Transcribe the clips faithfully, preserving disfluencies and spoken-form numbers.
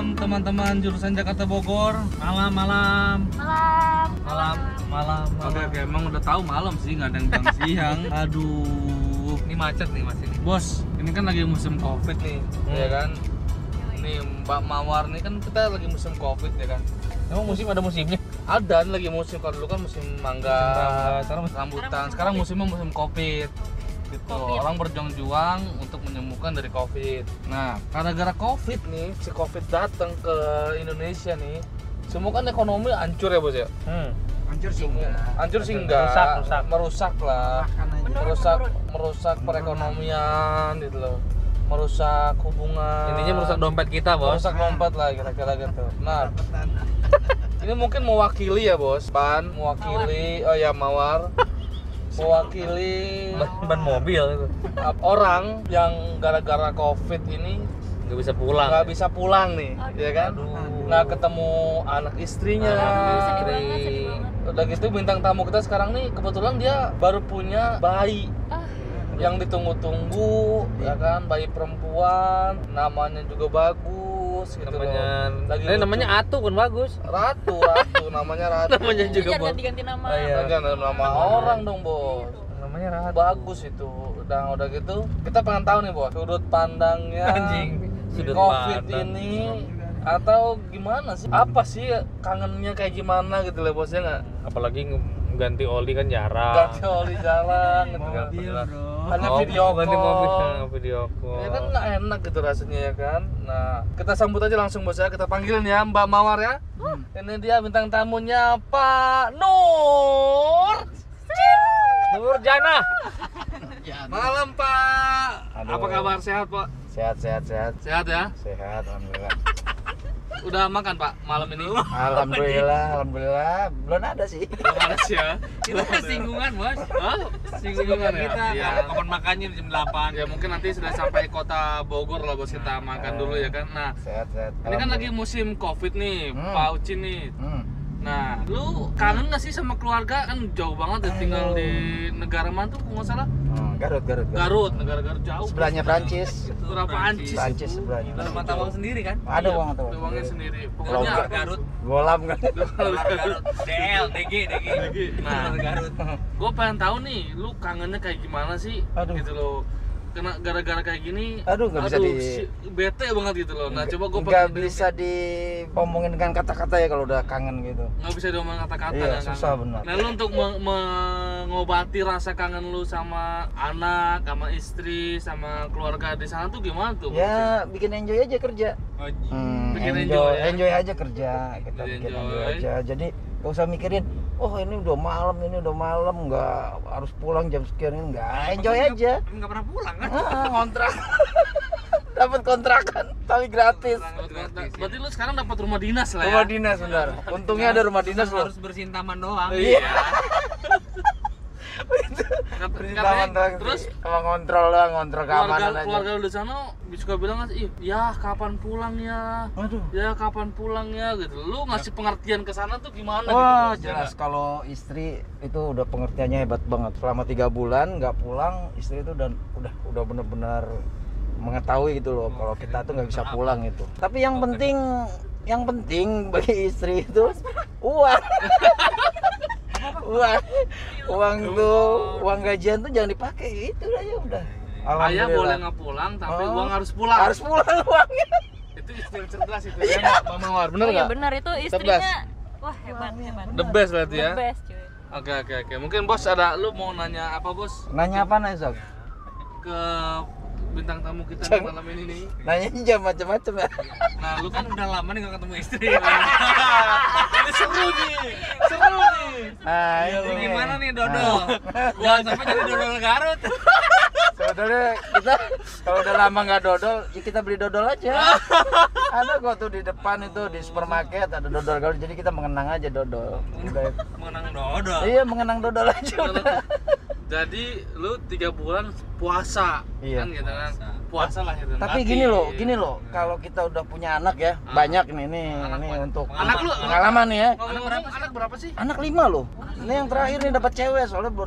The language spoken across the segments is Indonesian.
malam teman-teman jurusan Jakarta Bogor. Malam, malam. Malam. Malam, malam. Oke, oke, emang udah tahu malam sih, nggak ada yang bilang siang. Aduh, ini macet nih mas ini. Bos, ini kan lagi musim Covid nih, hmm. ya kan? Nih Mbak Mawar nih kan kita lagi musim Covid ya kan? Emang musim ada musimnya? Ada, lagi musim. Kalau dulu kan musim mangga, sekarang musim rambutan. Sekarang musimnya musim Covid. Gitu. COVID. Orang berjuang-juang untuk menyembuhkan dari Covid. Nah, gara-gara Covid nih, si Covid datang ke Indonesia nih, semua kan ekonomi hancur ya bos ya. Hmm. Hancur sih enggak. Hancur sih enggak. Merusak, merusak. Merusak lah. Merusak, merusak perekonomian gitu loh. Merusak hubungan. Intinya merusak dompet kita bos. Merusak dompet lah kira-kira gitu. Nah, ini mungkin mewakili ya bos, Pan, mewakili, oh ya Mawar. Mewakili ban mobil itu. orang yang gara-gara Covid ini Nggak bisa pulang. nggak bisa pulang nih, ya kan? Aduh. Nggak ketemu anak istrinya. Anak Sedih istri. banget, sedih banget. Udah gitu bintang tamu kita sekarang nih kebetulan dia baru punya bayi Ah, yang ditunggu-tunggu, ya kan? Bayi perempuan, namanya juga bagus, gitu Namanya, loh. Lagi ini lucu. namanya Atu kan bagus. Ratu, Ratu, namanya Ratu. Namanya juga jangan bos. ganti-ganti nama. Oh, iya. Jangan nama orang dong bos. Namanya Ratu. Bagus itu. Udah udah gitu kita pengen tahu nih bos sudut pandangnya Anjing. Sudut Covid pandang. ini atau gimana sih? Apa sih kangennya kayak gimana gitu loh bosnya nggak? Apalagi ganti oli kan jarang. Ganti oli jalan gitu kan. Mobil, bro. Hanya Oh, video ganti call. mobil, nah, video call. Ya kan nggak enak gitu rasanya ya kan. Nah kita sambut aja langsung bos ya. Kita panggilin ya Mbak Mawar ya. Hmm. Ini dia bintang tamunya Pak Nur. Nurjana. Malam Pak. Aduh. Apa kabar, sehat Pak? Sehat, sehat, sehat. Sehat ya? Sehat, alhamdulillah. Udah makan Pak malam ini? Alhamdulillah, alhamdulillah. Belum ada sih. Belum ada sih ya? Kita singgungan bos. Hah? Singgungan ya? Kita Ya. kapan makannya jam delapan. Ya mungkin nanti sudah sampai kota Bogor lah bos, kita makan dulu ya kan. Nah, Sehat, sehat. ini kan lagi musim Covid nih, Hmm. Pak Ucin nih. Hmm. Nah, lu kangen gak sih sama keluarga? Kan jauh banget ya tinggal di negara mana tuh, kalau nggak salah? Hmm, Garut, Garut, Garut. Garut, negara Garut jauh. Sebelahnya Prancis. Berapa ancis? Prancis sebelahnya. Ada mata uang sendiri kan? Ada uang atau? Ada uangnya sendiri. Kalau Pokoknya enggak, Garut. Golam kan. Garut. D L, D G, D G. Nah. Garut. gue pengen tahu nih, lu kangennya kayak gimana sih? Aduh. Gitu loh. Kena gara-gara kayak gini. Aduh, nggak bisa di- si- bete banget gitu loh. Nah, coba gue Nggak bisa diomongin dengan kata-kata ya kalau udah kangen gitu. nggak bisa diomongin kata-kata. Iya, kan, susah kangen. benar. Nah, lu untuk me- mengobati rasa kangen lu sama anak, sama istri, sama keluarga di sana tuh gimana tuh? Ya, bikin enjoy aja kerja. Hmm, Bikin enjoy, enjoy ya? enjoy aja kerja. Kita Bikin bikin enjoy. enjoy aja. Jadi gak usah mikirin, oh ini udah malam, ini udah malam, nggak harus pulang jam sekian, ini nggak. Enjoy aja. Enggak pernah pulang kan? Ah, kontrak. Dapat kontrakan tapi gratis. Berarti lu sekarang dapat rumah dinas lah ya? Rumah dinas benar. Untungnya ada rumah dinas loh. Harus bersihin taman doang. Iya. Taman Katanya, doang terus sih. Sama ngontrol doang, ngontrol keluarga keamanan aja. keluarga lu di sana suka bilang kan, ih ya kapan pulangnya, Aduh. ya kapan pulangnya gitu. Lu ngasih pengertian ke sana tuh gimana? Wah, gitu, jelas kalau istri itu udah pengertiannya hebat banget. Selama tiga bulan nggak pulang, istri itu udah udah udah benar-benar mengetahui gitu loh kalau kita tuh nggak bisa pulang itu. Tapi yang penting yang penting bagi istri itu uang. uang uang tuh uang gajian tuh jangan dipakai, itu aja udah. Ayah boleh nggak pulang, tapi Oh, uang harus pulang. harus pulang uangnya. Itu istri yang cerdas itu ya, Mbak Mawar. Bener Oh iya nggak? benar itu istrinya. Wah, hebat, hebat. The best berarti ya. The best, cuy. Oke oke oke. Mungkin bos ada, lu mau nanya apa bos? Nanya apa nih, Sok? Ke bintang tamu kita nih Jangan. malam ini nih. Nanya jam macam-macam ya. Nah, lu kan Kan udah lama nih gak ketemu istri. ini seru nih, seru nih. Nah, Iya, ini Ini gimana nih dodol? Nah. Jangan sampai jadi dodol Garut. Sebetulnya kita kalau udah lama nggak dodol, ya kita beli dodol aja. Ada kok tuh di depan itu di supermarket ada dodol Garut, jadi kita mengenang aja dodol. Udah. Menang dodol. Iya, mengenang dodol aja udah. Jadi lu tiga bulan puasa, Iya. kan gitu kan? Puasa lah itu. Tapi gini loh, gini loh, kalau kita udah punya anak ya, Ah. banyak nih nih, Anak ini banyak. untuk Anak lu- pengalaman nih ya. Anak berapa? Anak berapa sih? Anak lima loh. Ini yang terakhir nih dapat cewek, soalnya belum dapat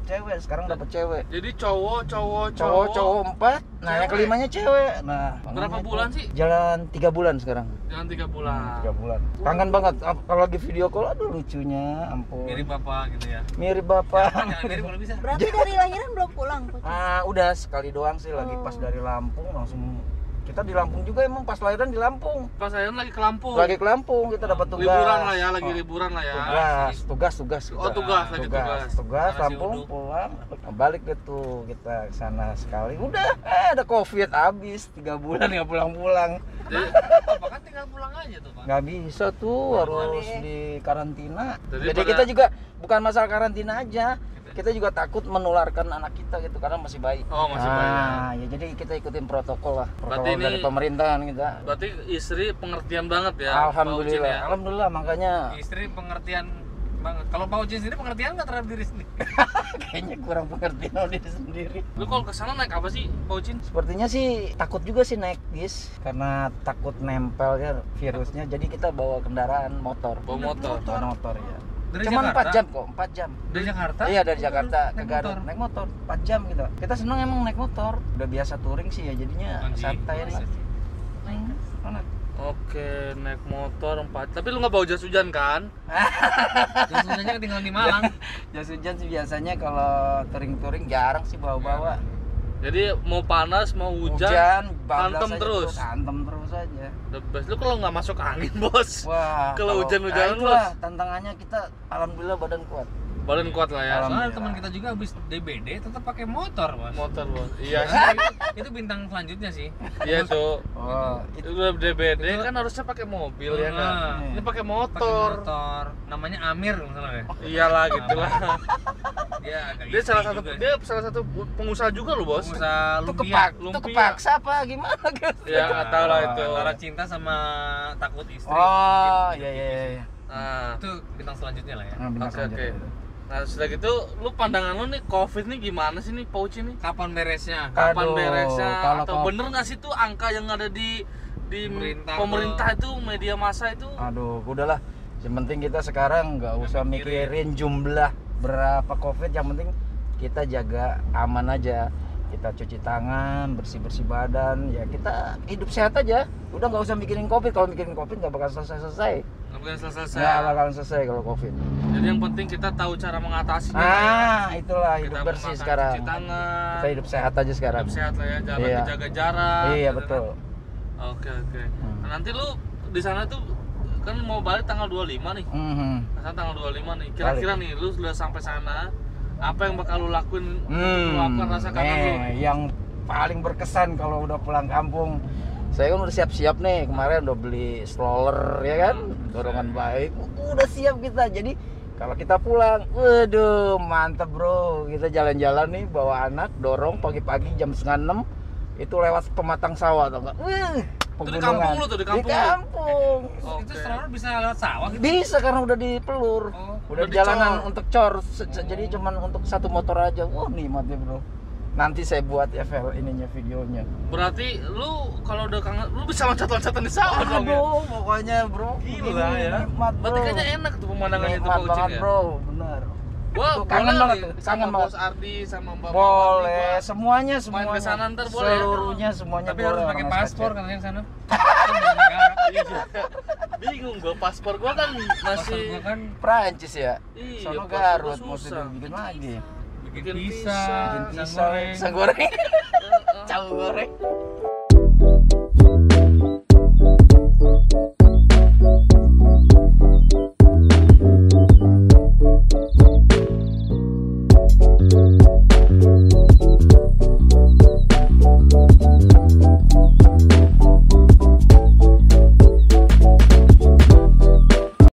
cewek, sekarang dapat cewek. Jadi cowok, cowok, Cowok cowok empat, nah yang Cewek. kelimanya cewek. Nah, Berapa makanya bulan itu sih? Jalan tiga bulan sekarang. Jangan tiga bulan. Tiga bulan. Kangen banget. Ap- Kalau lagi video call, aduh lucunya, ampun. Mirip bapak gitu ya. Mirip bapak. Jangan mirip kalau bisa. Berarti dari lahiran belum pulang, Coach? Ah, udah sekali doang sih, lagi Oh. pas dari Lampung langsung. Kita di Lampung juga, emang pas lahiran di Lampung. Pas saya lagi ke Lampung. Lagi ke Lampung kita dapat tugas. Liburan lah ya, lagi Oh, liburan lah ya. Tugas, tugas, tugas. kita. Oh, tugas, lagi tugas. Tugas, Karena si Lampung, Uduk. pulang, balik gitu kita ke sana sekali. Udah, eh ada Covid habis tiga bulan nggak pulang-pulang. Jadi, Bapak kan tinggal pulang aja tuh, Pak. Nggak bisa tuh, harus di karantina. Jadi Jadi pada- kita juga bukan masalah karantina aja. Kita juga takut menularkan anak kita gitu karena masih bayi. Oh, masih nah, bayi. ya jadi kita ikutin protokol lah. Berarti Protokol ini- dari pemerintahan kita. berarti istri pengertian banget ya. Pak Ucin Alhamdulillah. ya? Alhamdulillah makanya Istri pengertian banget. Kalau Pak Ucin sendiri pengertian nggak terhadap diri sendiri? kayaknya kurang pengertian sama diri sendiri. Lu kalau ke sana naik apa sih, Pak Ucin? Sepertinya sih takut juga sih naik bis karena takut nempel ya virusnya. Jadi kita bawa kendaraan motor. Bawa motor. Bawa motor ya. Dari Cuma Jakarta? empat jam kok, empat jam. Dari Jakarta? Iya dari Jakarta ke Naik Garut motor? naik motor empat jam gitu. Kita seneng emang naik motor. Udah biasa touring sih ya jadinya Anjing. santai lah. Hmm, enak. Oke, naik motor empat. Tapi lu nggak bawa jas hujan kan? Terus sebenarnya tinggal di Malang. Jas hujan sih biasanya kalau touring-touring jarang sih bawa-bawa. Jadi mau panas, mau hujan, Hujan, bablas hantem aja terus. Hantem terus aja. The best. Lu kalau nggak masuk angin, Bos. Wah, Kalau hujan-hujanan, nah itulah tantangannya kita alhamdulillah badan kuat. Badan kuat lah ya. Alhamdulillah. Soalnya teman kita juga habis D B D tetap pakai motor, Bos. Motor, Bos. Iya sih. Itu bintang selanjutnya sih. Iya, Cuk. Oh, Itu udah D B D kan harusnya pakai mobil ya kan. Ah. Ini pakai Pakai motor. motor. Namanya Amir misalnya ya. Iyalah gitulah. Dia agak Dia isi salah satu juga dia salah satu pengusaha juga loh, Bos. pengusaha itu lumpia. kepak, itu lumpia. kepaksa apa gimana gitu? Ya nggak tahu lah itu. Antara cinta sama takut istri. Oh, Gitu, iya gitu, iya gitu. iya. Nah, Itu bintang selanjutnya lah ya. Nah, bintang Oke, selanjutnya. oke. nah sudah gitu lu pandangan lu nih Covid nih gimana sih nih, Pak Ucin nih? Kapan beresnya? Kapan Aduh, beresnya? kalau Atau kau- bener nggak sih tuh angka yang ada di di Pemerintah pemerintah itu media massa itu? Aduh, udahlah. Yang penting kita sekarang nggak usah mikirin. mikirin jumlah berapa Covid, yang penting kita jaga aman aja. Kita cuci tangan, bersih-bersih badan, ya kita hidup sehat aja. Udah nggak usah mikirin Covid. Kalau mikirin Covid nggak bakal selesai-selesai. Nggak boleh selesai. Nggak bakalan selesai kalau Covid. Jadi yang penting kita tahu cara mengatasinya. Ah, itulah Kita hidup bersih memakan sekarang. Cuci tangan. Kita hidup sehat aja sekarang. Hidup sehat lah ya, jaga Iya. jaga jarak. Iya gitu betul. kan. Oke oke. Hmm. Nah, nanti lu di sana tuh kan mau balik tanggal dua puluh lima nih. Mhm. Nah, tanggal dua puluh lima nih. Kira-kira nih lu sudah sampai sana, apa yang bakal lu lakuin untuk Hmm, meluapkan rasa kangen lu? nih, yang paling berkesan kalau udah pulang kampung, saya kan udah siap-siap nih, kemarin udah beli stroller ya kan, dorongan baik, udah siap kita. Jadi kalau kita pulang, waduh mantep bro, kita jalan-jalan nih bawa anak, dorong pagi-pagi jam setengah enam, itu lewat pematang sawah atau enggak? Wih, Itu di kampung lu tuh, di kampung Di lu? kampung. Oke. Itu stroller bisa lewat sawah gitu. Bisa karena udah dipelur. Oh, udah udah di jalanan dicor. untuk cor. Se- se- Jadi cuman untuk satu motor aja. Wah, nikmatnya, Bro. Nanti saya buat ya file ininya videonya. Berarti lu kalau udah kangen, lu bisa loncat-loncatan di sawah dong ya? Aduh, pokoknya, Bro. Gila Ini ya. Nikmat, Bro. Berarti kayaknya enak tuh pemandangannya itu, Nikmat Pak Ucin banget, ya? Bro. Bener. Gua Tuh, kangen boleh banget nih tuh, sama kangen Bos banget. Ardi sama Mbak Boleh, Mama, semuanya Main semuanya. ke sana ntar boleh ya? Seluruhnya semuanya Tapi boleh. harus pakai orang paspor S K C. katanya yang sana. Iya. Bingung gua, paspor gua kan Paspor masih gua kan Prancis ya. Iya, Sono paspor Garut, gua mesti susah. bikin lagi. bikin Bikin pisang, pisang, Bikin pisang pisang, goreng. pisang goreng. Heeh. Tahu goreng.